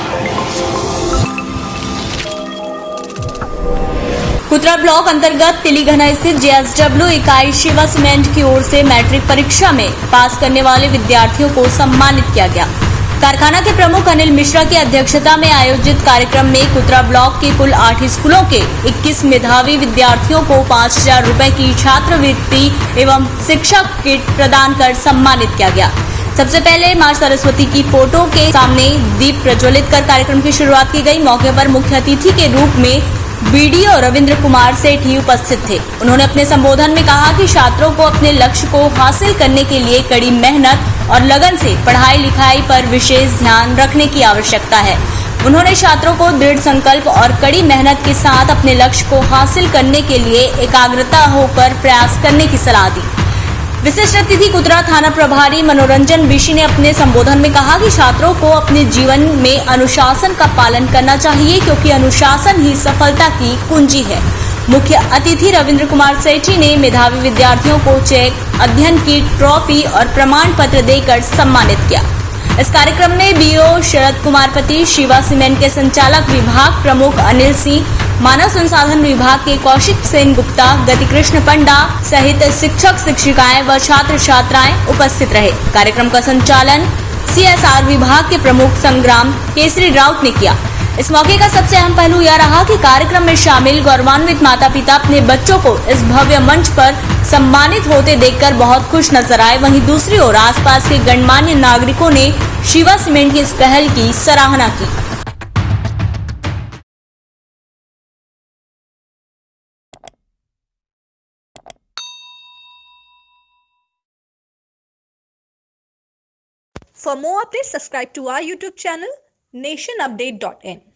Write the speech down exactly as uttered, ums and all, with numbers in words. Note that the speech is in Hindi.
कुतरा ब्लॉक अंतर्गत तिलीघना स्थित जे एस डब्ल्यू इकाई शिवा सीमेंट की ओर से मैट्रिक परीक्षा में पास करने वाले विद्यार्थियों को सम्मानित किया गया। कारखाना के प्रमुख अनिल मिश्रा की अध्यक्षता में आयोजित कार्यक्रम में कुतरा ब्लॉक के कुल आठ स्कूलों के इक्कीस मेधावी विद्यार्थियों को पाँच हजार रूपए की छात्रवृत्ति एवं शिक्षक किट प्रदान कर सम्मानित किया गया। सबसे पहले मां सरस्वती की फोटो के सामने दीप प्रज्वलित कर कार्यक्रम की शुरुआत की गई। मौके पर मुख्य अतिथि के रूप में बीडीओ रविंद्र कुमार सेठी उपस्थित थे। उन्होंने अपने संबोधन में कहा कि छात्रों को अपने लक्ष्य को हासिल करने के लिए कड़ी मेहनत और लगन से पढ़ाई लिखाई पर विशेष ध्यान रखने की आवश्यकता है। उन्होंने छात्रों को दृढ़ संकल्प और कड़ी मेहनत के साथ अपने लक्ष्य को हासिल करने के लिए एकाग्रता होकर प्रयास करने की सलाह दी। विशिष्ट अतिथि कुतरा थाना प्रभारी मनोरंजन बिशी ने अपने संबोधन में कहा कि छात्रों को अपने जीवन में अनुशासन का पालन करना चाहिए, क्योंकि अनुशासन ही सफलता की कुंजी है। मुख्य अतिथि रविंद्र कुमार सेठी ने मेधावी विद्यार्थियों को चेक, अध्ययन किट, ट्रॉफी और प्रमाण पत्र देकर सम्मानित किया। इस कार्यक्रम में बीओ शरद कुमार पति, शिवा सीमेंट के संचालक विभाग प्रमुख अनिल सिंह, मानव संसाधन विभाग के कौशिक सेन गुप्ता, गति कृष्ण पंडा सहित शिक्षक शिक्षिकाएं व छात्र छात्राएं उपस्थित रहे। कार्यक्रम का संचालन सी एस आर विभाग के प्रमुख संग्राम केसरी राउत ने किया। इस मौके का सबसे अहम पहलू यह रहा कि कार्यक्रम में शामिल गौरवान्वित माता पिता अपने बच्चों को इस भव्य मंच पर सम्मानित होते देखकर बहुत खुश नजर आए। वहीं दूसरी ओर आसपास के गणमान्य नागरिकों ने शिवा सीमेंट की इस पहल की सराहना की। For more updates, subscribe to our YouTube channel nation update dot in.